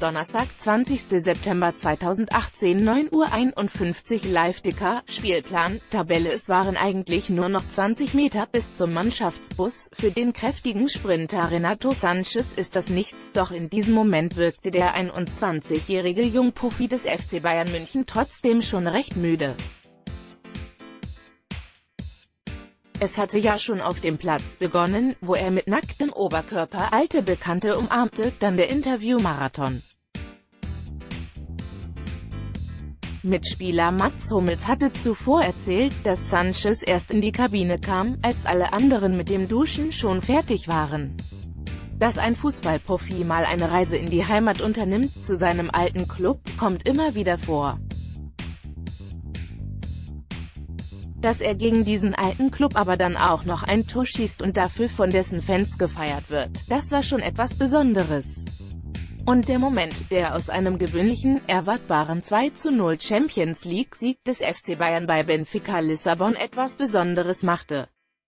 Donnerstag, 20. September 2018, 9:51 Uhr Live-Ticker, Spielplan, Tabelle. Es waren eigentlich nur noch 20 Meter bis zum Mannschaftsbus. Für den kräftigen Sprinter Renato Sanches ist das nichts, doch in diesem Moment wirkte der 21-jährige Jungprofi des FC Bayern München trotzdem schon recht müde. Es hatte ja schon auf dem Platz begonnen, wo er mit nacktem Oberkörper alte Bekannte umarmte, dann der Interviewmarathon. Mitspieler Mats Hummels hatte zuvor erzählt, dass Sanches erst in die Kabine kam, als alle anderen mit dem Duschen schon fertig waren. Dass ein Fußballprofi mal eine Reise in die Heimat unternimmt, zu seinem alten Club, kommt immer wieder vor. Dass er gegen diesen alten Club aber dann auch noch ein Tor schießt und dafür von dessen Fans gefeiert wird, das war schon etwas Besonderes. Und der Moment, der aus einem gewöhnlichen, erwartbaren 2:0 Champions League-Sieg des FC Bayern bei Benfica Lissabon etwas Besonderes machte.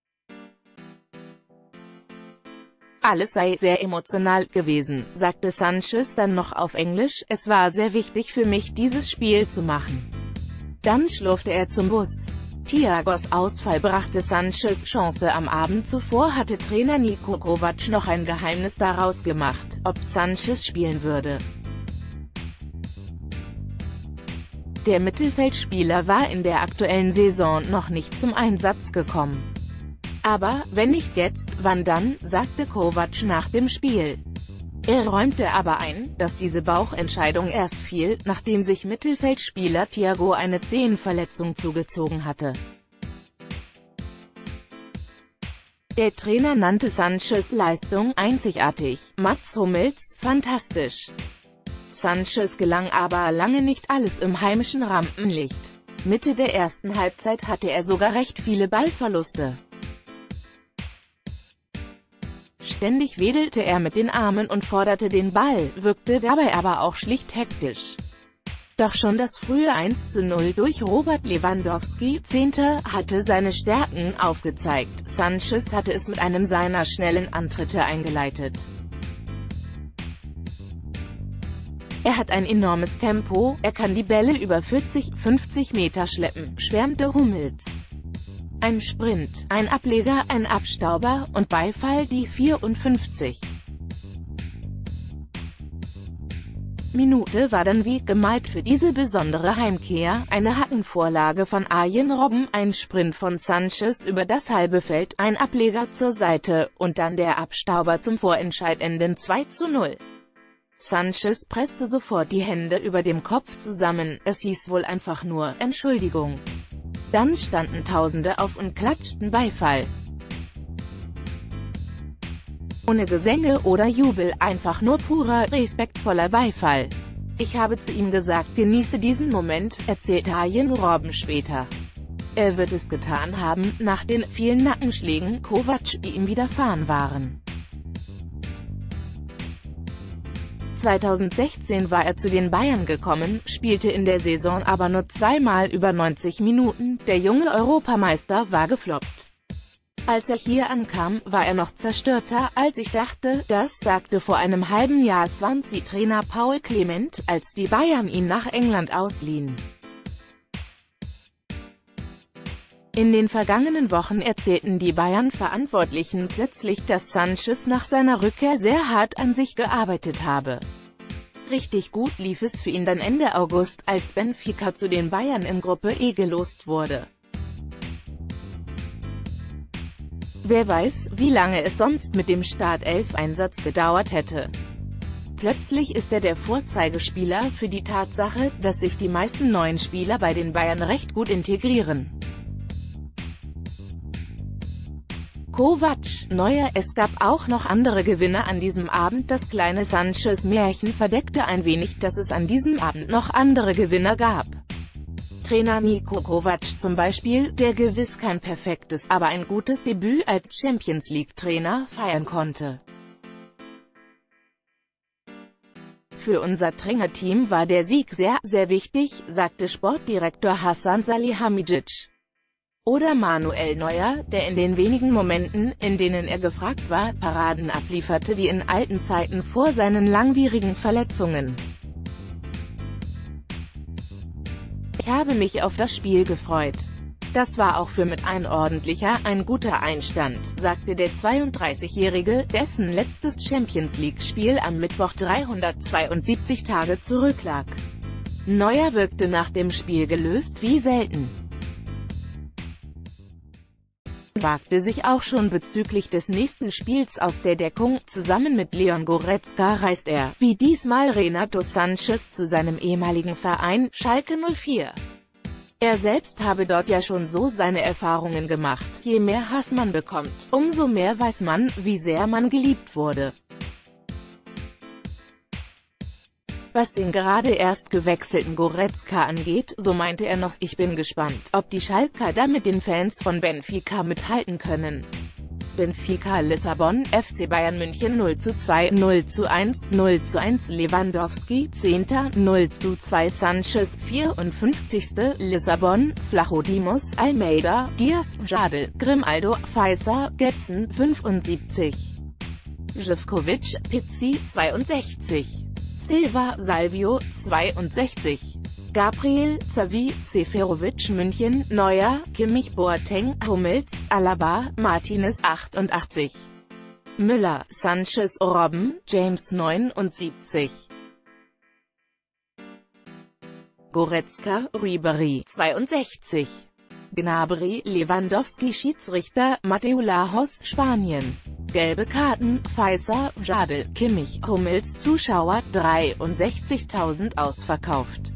Alles sei sehr emotional gewesen, sagte Sanches dann noch auf Englisch. Es war sehr wichtig für mich, dieses Spiel zu machen. Dann schlurfte er zum Bus. Thiagos Ausfall brachte Sanches Chance. Am Abend zuvor hatte Trainer Niko Kovac noch ein Geheimnis daraus gemacht, ob Sanches spielen würde. Der Mittelfeldspieler war in der aktuellen Saison noch nicht zum Einsatz gekommen. Aber, wenn nicht jetzt, wann dann, sagte Kovac nach dem Spiel. Er räumte aber ein, dass diese Bauchentscheidung erst fiel, nachdem sich Mittelfeldspieler Thiago eine Zehenverletzung zugezogen hatte. Der Trainer nannte Sanches Leistung einzigartig, Mats Hummels fantastisch. Sanches gelang aber lange nicht alles im heimischen Rampenlicht. Mitte der ersten Halbzeit hatte er sogar recht viele Ballverluste. Ständig wedelte er mit den Armen und forderte den Ball, wirkte dabei aber auch schlicht hektisch. Doch schon das frühe 1:0 durch Robert Lewandowski, 10., hatte seine Stärken aufgezeigt. Sanches hatte es mit einem seiner schnellen Antritte eingeleitet. Er hat ein enormes Tempo, er kann die Bälle über 40-50 Meter schleppen, schwärmte Hummels. Ein Sprint, ein Ableger, ein Abstauber, und Beifall. Die 54. Minute war dann wie gemalt für diese besondere Heimkehr, eine Hackenvorlage von Arjen Robben, ein Sprint von Sanches über das halbe Feld, ein Ableger zur Seite, und dann der Abstauber zum vorentscheidenden 2:0. Sanches presste sofort die Hände über dem Kopf zusammen, es hieß wohl einfach nur Entschuldigung. Dann standen Tausende auf und klatschten Beifall. Ohne Gesänge oder Jubel, einfach nur purer, respektvoller Beifall. Ich habe zu ihm gesagt, genieße diesen Moment, erzählte Arjen Robben später. Er wird es getan haben, nach den vielen Nackenschlägen Kovac, die ihm widerfahren waren. 2016 war er zu den Bayern gekommen, spielte in der Saison aber nur zweimal über 90 Minuten, der junge Europameister war gefloppt. Als er hier ankam, war er noch zerstörter, als ich dachte, das sagte vor einem halben Jahr Swansea-Trainer Paul Clement, als die Bayern ihn nach England ausliehen. In den vergangenen Wochen erzählten die Bayern-Verantwortlichen plötzlich, dass Sanches nach seiner Rückkehr sehr hart an sich gearbeitet habe. Richtig gut lief es für ihn dann Ende August, als Benfica zu den Bayern in Gruppe E gelost wurde. Wer weiß, wie lange es sonst mit dem Startelf-Einsatz gedauert hätte. Plötzlich ist er der Vorzeigespieler für die Tatsache, dass sich die meisten neuen Spieler bei den Bayern recht gut integrieren. Kovac, Neuer. Es gab auch noch andere Gewinner an diesem Abend. Das kleine Sanches-Märchen verdeckte ein wenig, dass es an diesem Abend noch andere Gewinner gab. Trainer Niko Kovac zum Beispiel, der gewiss kein perfektes, aber ein gutes Debüt als Champions-League-Trainer feiern konnte. Für unser Trainerteam war der Sieg sehr, sehr wichtig, sagte Sportdirektor Hasan Salihamidzic. Oder Manuel Neuer, der in den wenigen Momenten, in denen er gefragt war, Paraden ablieferte wie in alten Zeiten vor seinen langwierigen Verletzungen. Ich habe mich auf das Spiel gefreut. Das war auch für mit ein ordentlicher, ein guter Einstand, sagte der 32-Jährige, dessen letztes Champions-League-Spiel am Mittwoch 372 Tage zurücklag. Neuer wirkte nach dem Spiel gelöst wie selten. Wagte sich auch schon bezüglich des nächsten Spiels aus der Deckung. Zusammen mit Leon Goretzka reist er, wie diesmal Renato Sanches, zu seinem ehemaligen Verein, Schalke 04. Er selbst habe dort ja schon so seine Erfahrungen gemacht. Je mehr Hass man bekommt, umso mehr weiß man, wie sehr man geliebt wurde. Was den gerade erst gewechselten Goretzka angeht, so meinte er noch, ich bin gespannt, ob die Schalker da mit den Fans von Benfica mithalten können. Benfica Lissabon, FC Bayern München 0:2, 0:1, 0:1 Lewandowski, 10. 0:2 Sanchez, 54. Lissabon, Flachodimos, Almeida, Diaz, Jadel, Grimaldo, Pfizer, Getzen, 75. Živković, Pizzi, 62. Silva, Salvio, 62. Gabriel, Xavi, Seferovic München, Neuer, Kimmich, Boateng, Hummels, Alaba, Martinez, 88. Müller, Sanchez, Robben, James, 79. Goretzka, Ribéry, 62. Gnabry, Lewandowski Schiedsrichter, Mateu Lahoz, Spanien. Gelbe Karten, Pfizer, Jadel, Kimmich, Hummels Zuschauer, 63.000 ausverkauft.